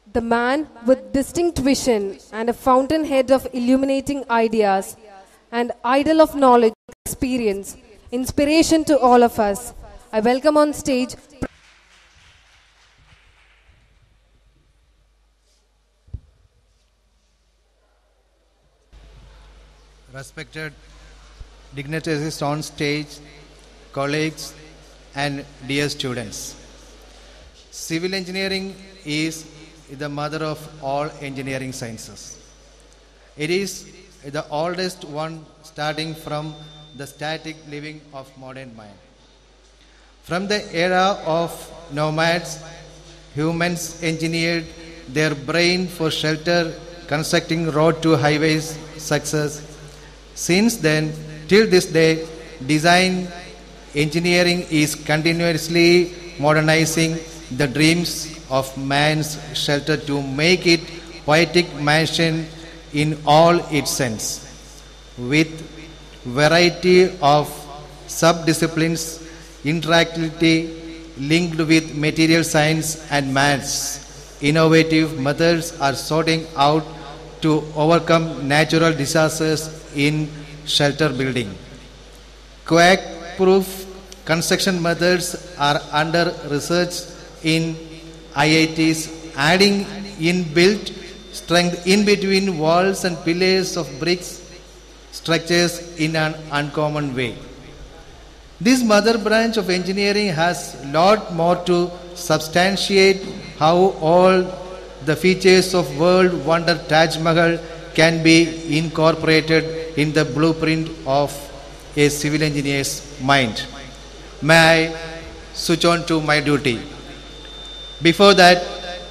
The man with distinct vision and a fountainhead of illuminating ideas, and idol of knowledge, experience, inspiration to all of us. I welcome on stage respected dignitaries on stage, colleagues, and dear students. Civil engineering is the mother of all engineering sciences. It is the oldest one, starting from the static living of modern mind. From the era of nomads, humans engineered their brain for shelter, constructing road to highways success. Since then, till this day, design engineering is continuously modernizing the dreams of man's shelter to make it poetic mansion in all its sense. With variety of sub-disciplines, interactivity linked with material science and maths, innovative methods are sorting out to overcome natural disasters in shelter building. Quake-proof construction methods are under research in IITs, adding inbuilt strength in between walls and pillars of bricks structures in an uncommon way. This mother branch of engineering has a lot more to substantiate how all the features of world wonder Taj Mahal can be incorporated in the blueprint of a civil engineer's mind. May I switch on to my duty? Before that,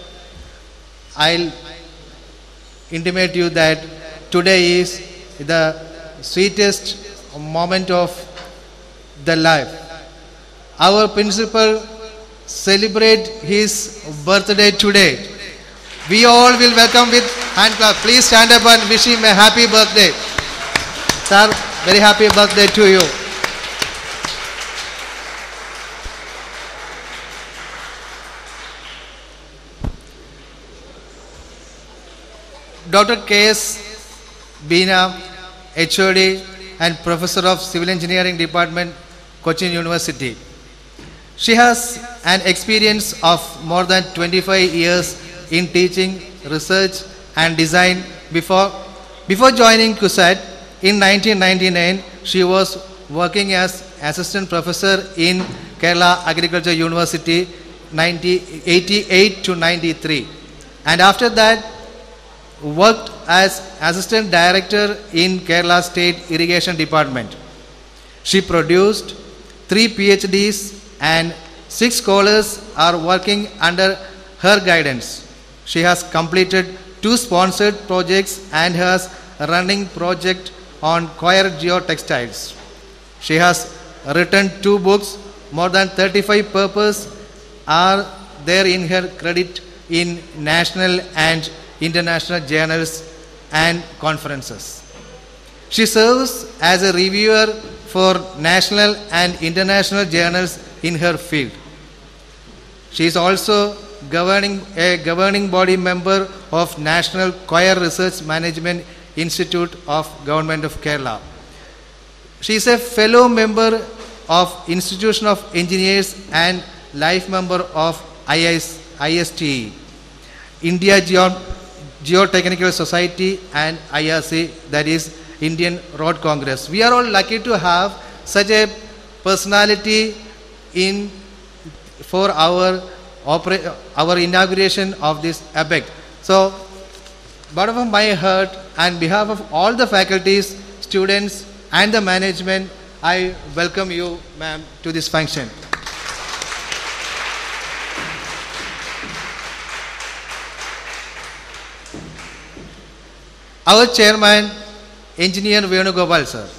I'll intimate you that today is the sweetest moment of the life. Our principal celebrate his birthday today. We all will welcome with hand clap. Please stand up and wish him a happy birthday. Sir, very happy birthday to you. Dr. K.S. Beena, HOD and Professor of Civil Engineering Department, Cochin University. She has an experience of more than 25 years in teaching, research and design. Before joining CUSAT in 1999, she was working as assistant professor in Kerala Agriculture University 1988 to 93. And after that, worked as assistant director in Kerala State Irrigation Department. She produced 3 PhDs and 6 scholars are working under her guidance. She has completed 2 sponsored projects and has a running project on coir geotextiles. She has written 2 books. More than 35 papers are there in her credit in national and international journals and conferences. She serves as a reviewer for national and international journals in her field. She is also a governing body member of National Coir Research Management Institute of Government of Kerala. She is a fellow member of Institution of Engineers and life member of ISTE, India Geotechnical Society, and IRC, that is Indian Road Congress. We are all lucky to have such a personality for our inauguration of this epic. So, bottom of my heart and behalf of all the faculties, students and the management, I welcome you, ma'am, to this function. Our chairman, Engineer Venugopal sir.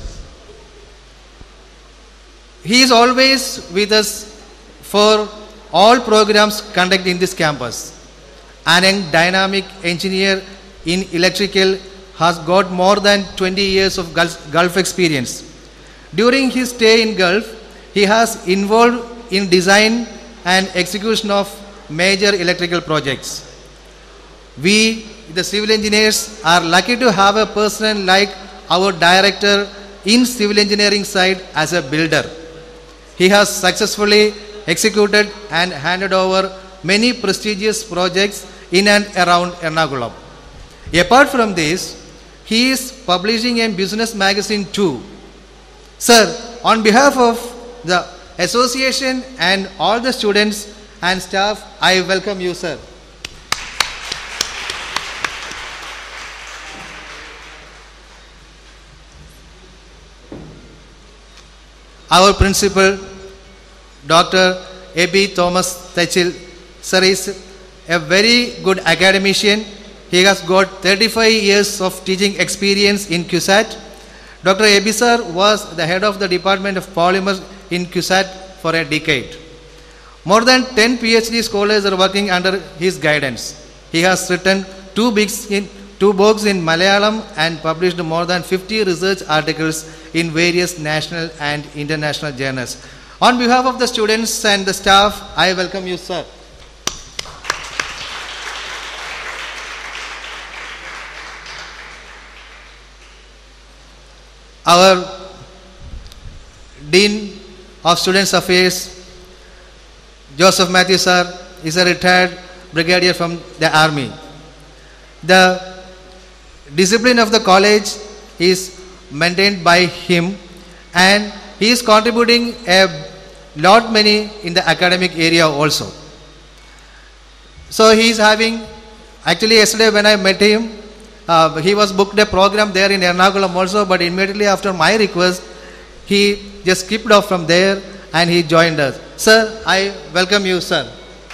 He is always with us for all programs conducted in this campus. And a dynamic engineer in electrical has got more than 20 years of Gulf experience. During his stay in Gulf, he has involved in design and execution of major electrical projects. We, the civil engineers, are lucky to have a person like our director in civil engineering side as a builder. He has successfully executed and handed over many prestigious projects in and around Ernakulam. Apart from this, he is publishing a business magazine too. Sir, on behalf of the association and all the students and staff, I welcome you, sir. Our principal, Dr. A.B. Thomas Tachil, sir, is a very good academician. He has got 35 years of teaching experience in CUSAT. Dr. A.B. sir was the head of the Department of Polymers in CUSAT for a decade. More than 10 PhD scholars are working under his guidance. He has written two books in Malayalam and published more than 50 research articles in various national and international journals. On behalf of the students and the staff, I welcome you, sir. Our Dean of Students Affairs, Joseph Matthew sir, is a retired brigadier from the army. The discipline of the college is maintained by him, and he is contributing a lot many in the academic area also. So he is having, actually yesterday when I met him, he was booked a program there in Ernakulam also, but immediately after my request, he just skipped off from there and he joined us. Sir, I welcome you, sir.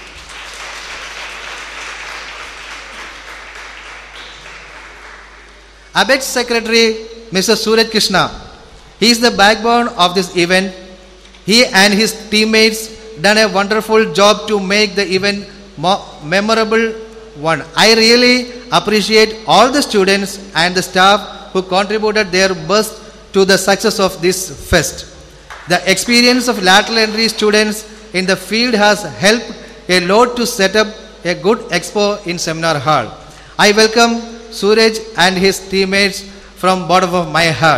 ABEX Secretary, Mr. Suraj Krishna, he is the backbone of this event. He and his teammates done a wonderful job to make the event memorable one. I really appreciate all the students and the staff who contributed their best to the success of this fest. The experience of lateral entry students in the field has helped a lot to set up a good expo in seminar hall. I welcome Suraj and his teammates from bottom of my heart.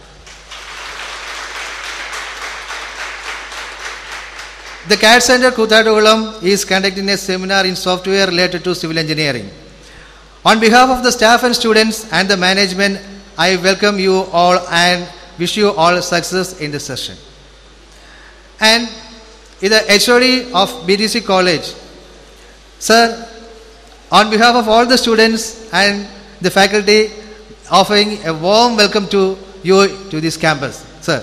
The CAD Center Kuthadukulam is conducting a seminar in software related to civil engineering. On behalf of the staff and students and the management, I welcome you all and wish you all success in this session. And the HOD of BTC College, sir, on behalf of all the students and the faculty, offering a warm welcome to you to this campus, sir.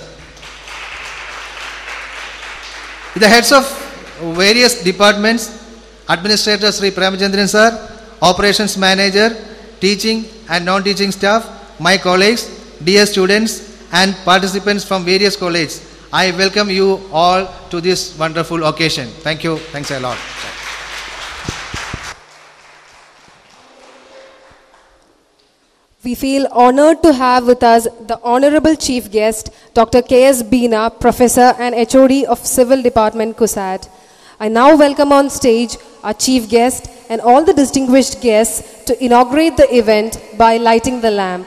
The heads of various departments, Administrator Sri Premachandran sir, Operations Manager, Teaching and non-teaching staff, my colleagues, dear students and participants from various colleges, I welcome you all to this wonderful occasion. Thank you. Thanks a lot. We feel honored to have with us the Honorable Chief Guest, Dr. K.S. Beena, Professor and HOD of Civil Department, CUSAT. I now welcome on stage our Chief Guest and all the distinguished guests to inaugurate the event by lighting the lamp.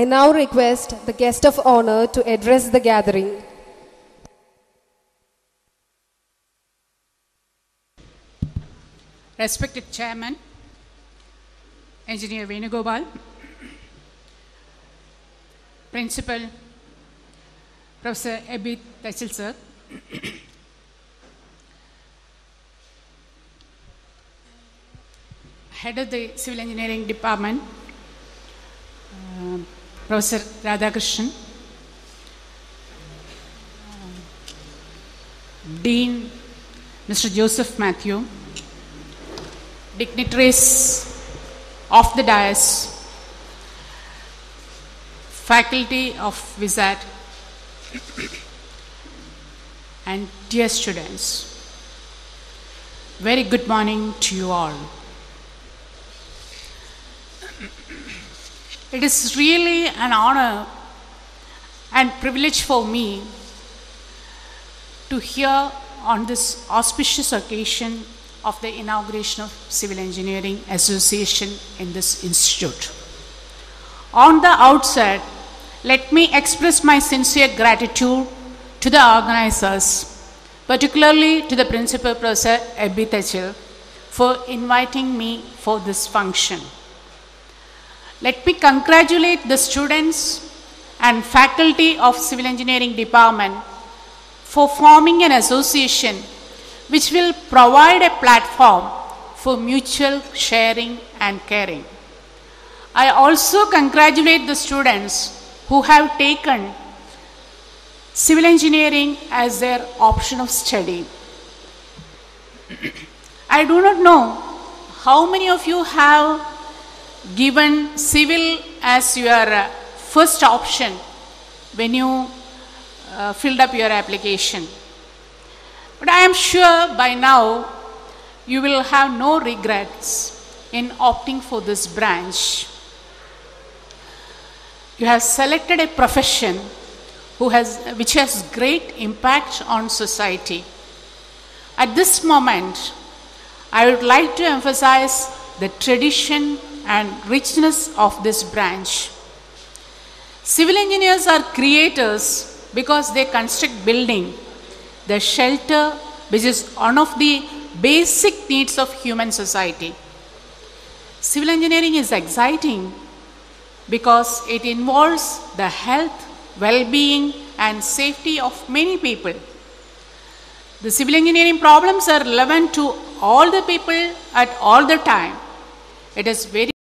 I now request the guest of honor to address the gathering. Respected Chairman, Engineer Venugopal, Principal, Professor Abhi Techil sir, Head of the Civil Engineering Department, Professor Radhakrishnan, Dean Mr. Joseph Matthew, dignitaries of the dais, faculty of VISAT, and dear students, very good morning to you all. It is really an honor and privilege for me to hear on this auspicious occasion of the inauguration of Civil Engineering Association in this institute. On the outset, let me express my sincere gratitude to the organizers, particularly to the Principal Professor Abhi Techil, for inviting me for this function. Let me congratulate the students and faculty of Civil Engineering Department for forming an association which will provide a platform for mutual sharing and caring. I also congratulate the students who have taken civil engineering as their option of study. I do not know how many of you have given civil as your first option when you filled up your application. But I am sure by now you will have no regrets in opting for this branch. You have selected a profession which has great impact on society. At this moment, I would like to emphasize the tradition and richness of this branch. Civil engineers are creators because they construct building, the shelter which is one of the basic needs of human society. Civil engineering is exciting because it involves the health, well-being and safety of many people. The civil engineering problems are relevant to all the people at all the time. It is very